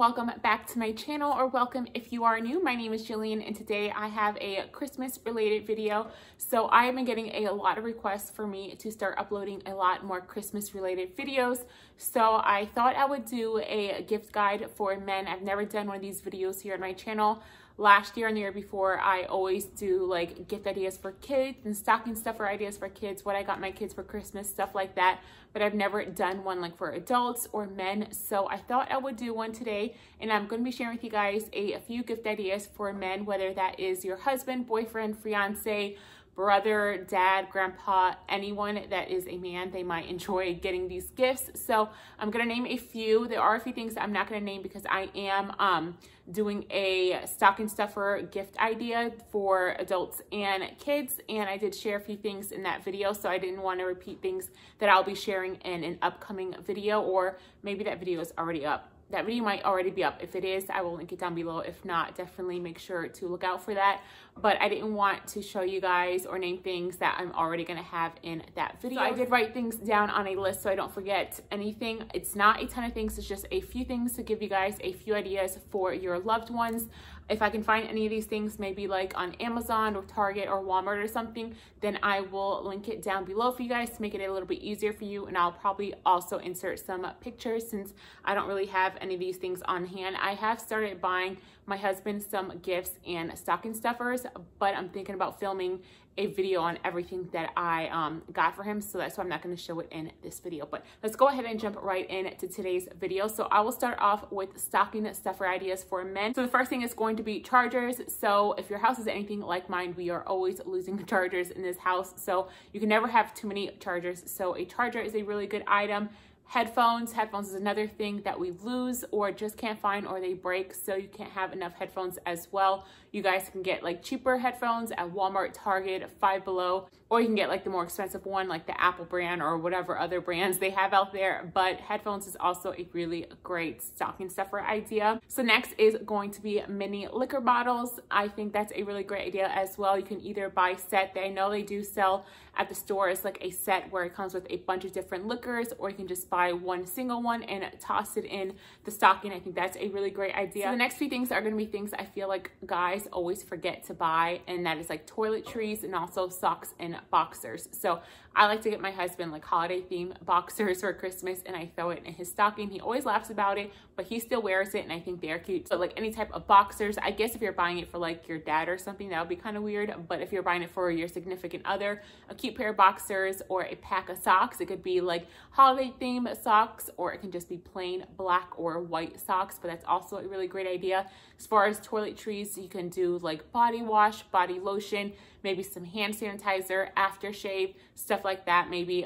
welcome back to my channel, or welcome if you are new. My name is Jillian and today I have a Christmas related video. So I have been getting a lot of requests for me to start uploading a lot more Christmas related videos. So I thought I would do a gift guide for men. I've never done one of these videos here on my channel. Last year and the year before, I always do like gift ideas for kids and stocking stuffer ideas for kids, what I got my kids for Christmas, stuff like that. But I've never done one like for adults or men. So I thought I would do one today, and I'm going to be sharing with you guys a few gift ideas for men, whether that is your husband, boyfriend, fiance, brother, dad, grandpa, anyone that is a man. They might enjoy getting these gifts. So I'm gonna name a few. There are a few things that I'm not gonna name because I am doing a stocking stuffer gift idea for adults and kids, and I did share a few things in that video, so I didn't want to repeat things that I'll be sharing in an upcoming video, or maybe that video is already up. That video might already be up. If it is, I will link it down below. If not, definitely make sure to look out for that. But I didn't want to show you guys or name things that I'm already gonna have in that video. So I did write things down on a list so I don't forget anything. It's not a ton of things, it's just a few things to give you guys a few ideas for your loved ones. If I can find any of these things, maybe like on Amazon or Target or Walmart or something, then I will link it down below for you guys to make it a little bit easier for you. And I'll probably also insert some pictures since I don't really have any of these things on hand. I have started buying my husband some gifts and stocking stuffers, but I'm thinking about filming a video on everything that I got for him, so that's why I'm not going to show it in this video. But let's go ahead and jump right into today's video. So I will start off with stocking stuffer ideas for men. So the first thing is going to be chargers. So if your house is anything like mine, we are always losing the chargers in this house, so you can never have too many chargers. So a charger is a really good item. Headphones is another thing that we lose or just can't find, or they break, so you can't have enough headphones as well. You guys can get like cheaper headphones at Walmart, Target, Five Below, or you can get like the more expensive one like the Apple brand or whatever other brands they have out there. But headphones is also a really great stocking stuffer idea. So next is going to be mini liquor bottles. I think that's a really great idea as well. You can either buy set, I know they do sell at the store, it's like a set where it comes with a bunch of different liquors, or you can just buy one single one and toss it in the stocking. I think that's a really great idea. So the next few things are going to be things I feel like guys always forget to buy, and that is like toiletries and also socks and boxers. So I like to get my husband like holiday themed boxers for Christmas, and I throw it in his stocking. He always laughs about it, but he still wears it, and I think they're cute. So like any type of boxers, I guess if you're buying it for like your dad or something, that would be kind of weird. But if you're buying it for your significant other, a cute pair of boxers or a pack of socks. It could be like holiday themed socks, or it can just be plain black or white socks, but that's also a really great idea. As far as toiletries, you can do like body wash, body lotion, maybe some hand sanitizer, aftershave, stuff like that. Maybe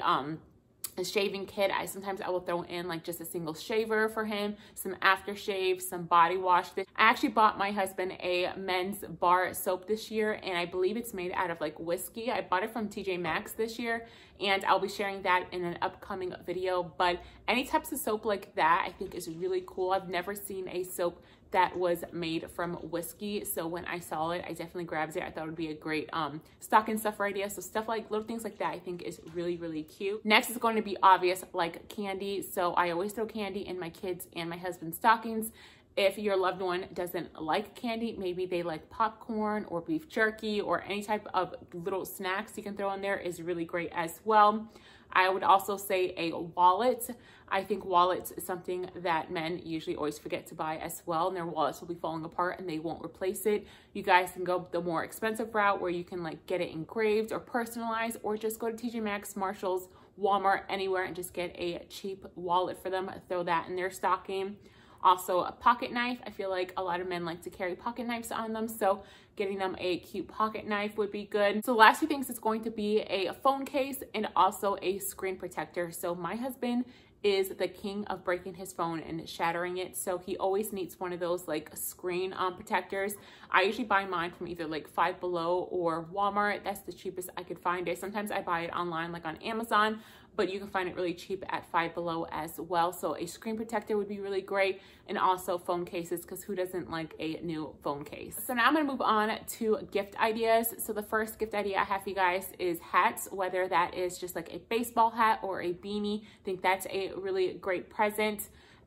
a shaving kit. Sometimes I will throw in like just a single shaver for him, some aftershave, some body wash. I actually bought my husband a men's bar soap this year, and I believe it's made out of like whiskey. I bought it from TJ Maxx this year, and I'll be sharing that in an upcoming video. But any types of soap like that I think is really cool. I've never seen a soap that was made from whiskey, so when I saw it, I definitely grabbed it. I thought it would be a great stocking stuffer idea. So stuff like little things like that I think is really, really cute. Next is going to be obvious, like candy. So I always throw candy in my kids and my husband's stockings. If your loved one doesn't like candy, maybe they like popcorn or beef jerky or any type of little snacks you can throw in there, is really great as well. I would also say a wallet. I think wallets is something that men usually always forget to buy as well, and their wallets will be falling apart and they won't replace it. You guys can go the more expensive route where you can like get it engraved or personalized, or just go to TJ Maxx, Marshalls, Walmart, anywhere, and just get a cheap wallet for them. Throw that in their stocking. Also a pocket knife. I feel like a lot of men like to carry pocket knives on them, so getting them a cute pocket knife would be good. So the last few things is going to be a phone case and also a screen protector. So my husband is the king of breaking his phone and shattering it, so he always needs one of those like screen protectors. I usually buy mine from either like Five Below or Walmart. That's the cheapest I could find it. Sometimes I buy it online like on Amazon, but you can find it really cheap at Five Below as well. So a screen protector would be really great, and also phone cases, because who doesn't like a new phone case? So now I'm gonna move on to gift ideas. So the first gift idea I have for you guys is hats, whether that is just like a baseball hat or a beanie. I think that's a really great present.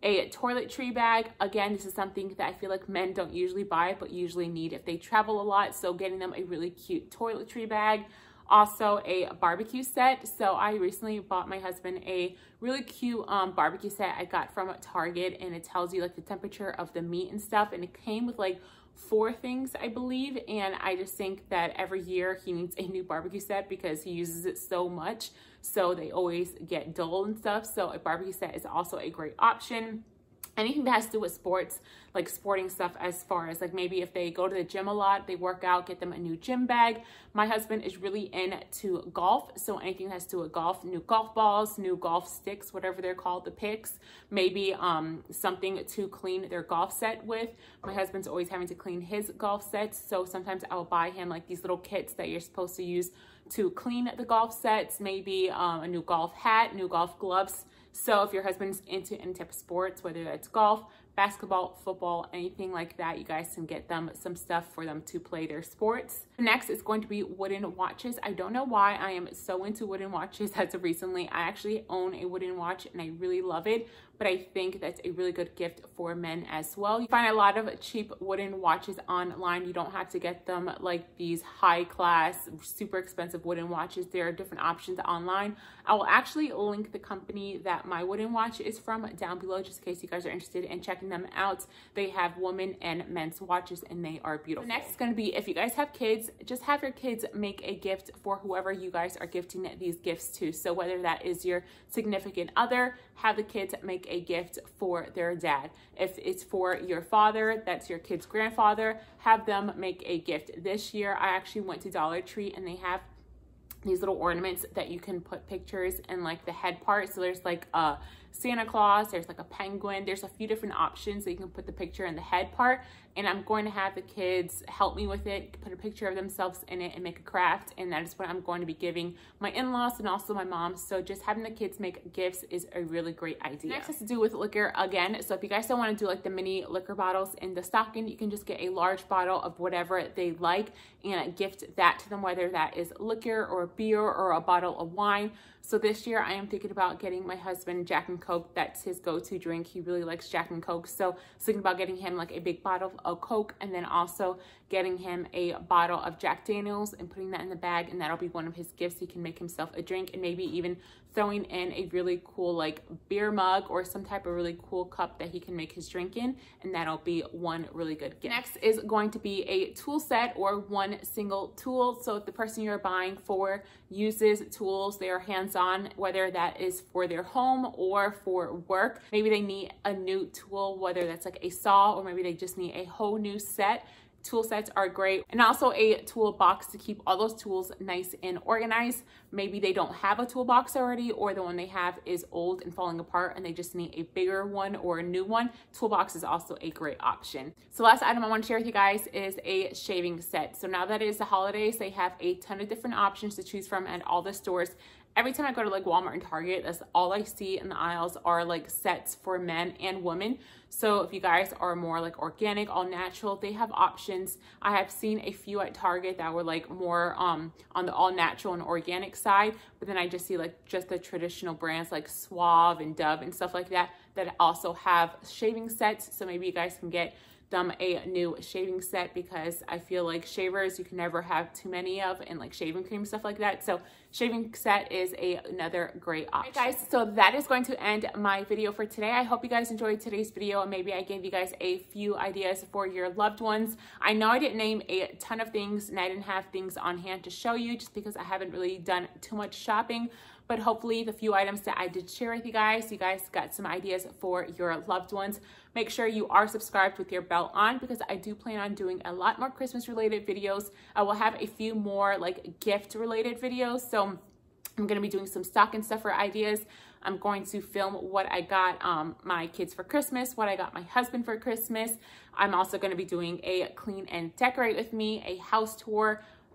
A toiletry bag. Again, this is something that I feel like men don't usually buy, but usually need if they travel a lot. So getting them a really cute toiletry bag. Also a barbecue set. So I recently bought my husband a really cute barbecue set I got from Target, and it tells you like the temperature of the meat and stuff, and it came with like 4 things, I believe, and I just think that every year he needs a new barbecue set because he uses it so much, so they always get dull and stuff. So a barbecue set is also a great option. Anything that has to do with sports, like sporting stuff, as far as like maybe if they go to the gym a lot, they work out, get them a new gym bag. My husband is really into golf, so anything that has to do with golf, new golf balls, new golf sticks, whatever they're called, the picks, maybe something to clean their golf set with. My husband's always having to clean his golf sets, so sometimes I'll buy him like these little kits that you're supposed to use to clean the golf sets, maybe a new golf hat, new golf gloves. So if your husband's into any type of sports, whether that's golf, basketball, football, anything like that, you guys can get them some stuff for them to play their sports. Next is going to be wooden watches. I don't know why I am so into wooden watches as of recently. I actually own a wooden watch and I really love it, but I think that's a really good gift for men as well. You find a lot of cheap wooden watches online. You don't have to get them like these high class, super expensive wooden watches. There are different options online. I will actually link the company that my wooden watch is from down below, just in case you guys are interested in checking them out. They have women and men's watches and they are beautiful. The next is going to be, if you guys have kids, just have your kids make a gift for whoever you guys are gifting these gifts to. So whether that is your significant other, have the kids make a gift for their dad. If it's for your father, that's your kid's grandfather, have them make a gift. This year I actually went to Dollar Tree and they have these little ornaments that you can put pictures in like the head part. So there's like a Santa Claus, there's like a penguin, there's a few different options that you can put the picture in the head part. And I'm going to have the kids help me with it, put a picture of themselves in it and make a craft. And that is what I'm going to be giving my in-laws and also my mom. So just having the kids make gifts is a really great idea. Next has to do with liquor again. So if you guys don't want to do like the mini liquor bottles in the stocking, you can just get a large bottle of whatever they like and gift that to them, whether that is liquor or beer or a bottle of wine. So this year I am thinking about getting my husband Jack and Coke. That's his go-to drink. He really likes Jack and Coke. So thinking about getting him like a big bottle of Coke and then also getting him a bottle of Jack Daniels and putting that in the bag, and that'll be one of his gifts. He can make himself a drink, and maybe even throwing in a really cool like beer mug or some type of really cool cup that he can make his drink in, and that'll be one really good gift. Next is going to be a tool set or one single tool. So if the person you're buying for uses tools, they are hands-on, whether that is for their home or for work. Maybe they need a new tool, whether that's like a saw or maybe they just need a whole new set. Tool sets are great, and also a toolbox to keep all those tools nice and organized. Maybe they don't have a toolbox already, or the one they have is old and falling apart and they just need a bigger one or a new one. Toolbox is also a great option. So last item I want to share with you guys is a shaving set. So now that it is the holidays, they have a ton of different options to choose from at all the stores. Every time I go to like Walmart and Target, that's all I see in the aisles are like sets for men and women. So if you guys are more like organic, all natural, they have options. I have seen a few at Target that were like more on the all natural and organic side, but then I just see like just the traditional brands like Suave and Dove and stuff like that that also have shaving sets. So maybe you guys can get them a new shaving set, because I feel like shavers you can never have too many of, and like shaving cream, stuff like that. So shaving set is another great option. All right, guys, so that is going to end my video for today. I hope you guys enjoyed today's video, and maybe I gave you guys a few ideas for your loved ones. I know I didn't name a ton of things and I didn't have things on hand to show you just because I haven't really done too much shopping, but hopefully the few items that I did share with you guys got some ideas for your loved ones. Make sure you are subscribed with your bell on, because I do plan on doing a lot more Christmas related videos. I will have a few more like gift related videos. So I'm going to be doing some stocking stuffer ideas. I'm going to film what I got my kids for Christmas, what I got my husband for Christmas. I'm also going to be doing a clean and decorate with me, a house tour,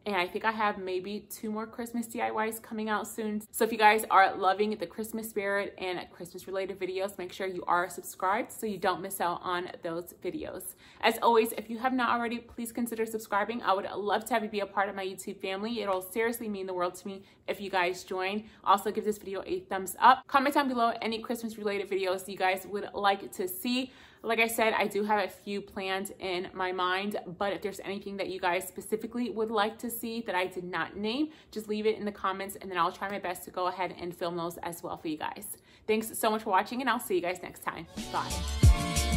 And I think I have maybe 2 more Christmas DIYs coming out soon. So if you guys are loving the Christmas spirit and Christmas related videos, make sure you are subscribed so you don't miss out on those videos. As always, if you have not already, please consider subscribing. I would love to have you be a part of my YouTube family. It'll seriously mean the world to me if you guys join. Also, give this video a thumbs up. Comment down below any Christmas related videos you guys would like to see. Like I said, I do have a few planned in my mind, but if there's anything that you guys specifically would like to see that I did not name, just leave it in the comments and then I'll try my best to go ahead and film those as well for you guys. Thanks so much for watching and I'll see you guys next time. Bye.